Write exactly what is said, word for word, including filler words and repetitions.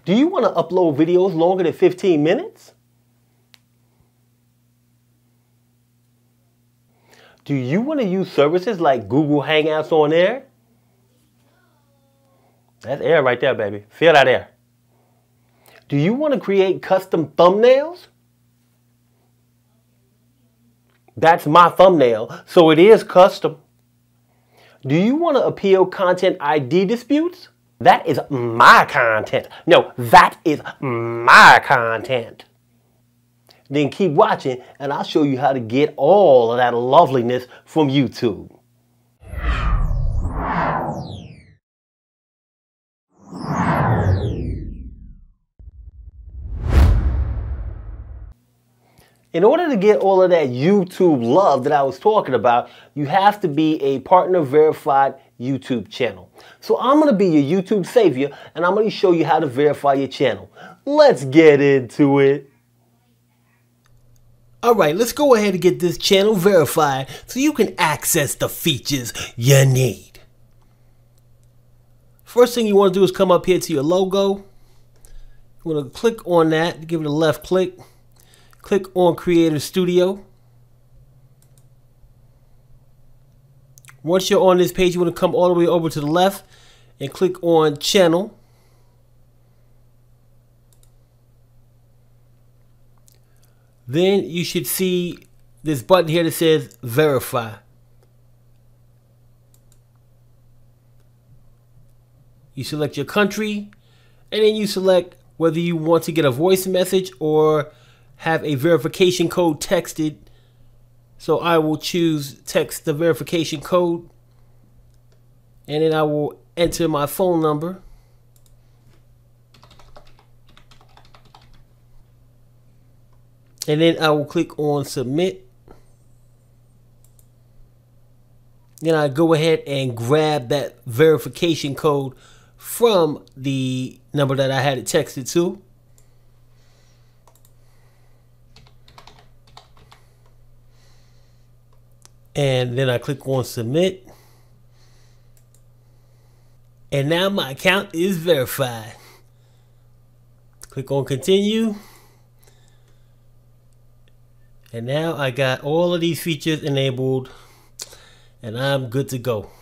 Do you want to upload videos longer than fifteen minutes? Do you want to use services like Google Hangouts on air? That's air right there, baby. Feel that air. Do you want to create custom thumbnails? That's my thumbnail, so it is custom. Do you want to appeal content I D disputes? That is my content. No, that is my content. Then keep watching and I'll show you how to get all of that loveliness from YouTube. In order to get all of that YouTube love that I was talking about, you have to be a partner verified YouTube channel. So I'm going to be your YouTube savior and I'm going to show you how to verify your channel. Let's get into it. Alright, let's go ahead and get this channel verified so you can access the features you need. First thing you want to do is come up here to your logo. You want to click on that, give it a left click. Click on Creator Studio. Once you're on this page, you want to come all the way over to the left and click on Channel. Then you should see this button here that says Verify. You select your country and then you select whether you want to get a voice message or have a verification code texted. So I will choose text the verification code and then I will enter my phone number. And then I will click on submit. Then I go ahead and grab that verification code from the number that I had it texted to. And then I click on submit. And now my account is verified. Click on continue. And now I got all of these features enabled and I'm good to go.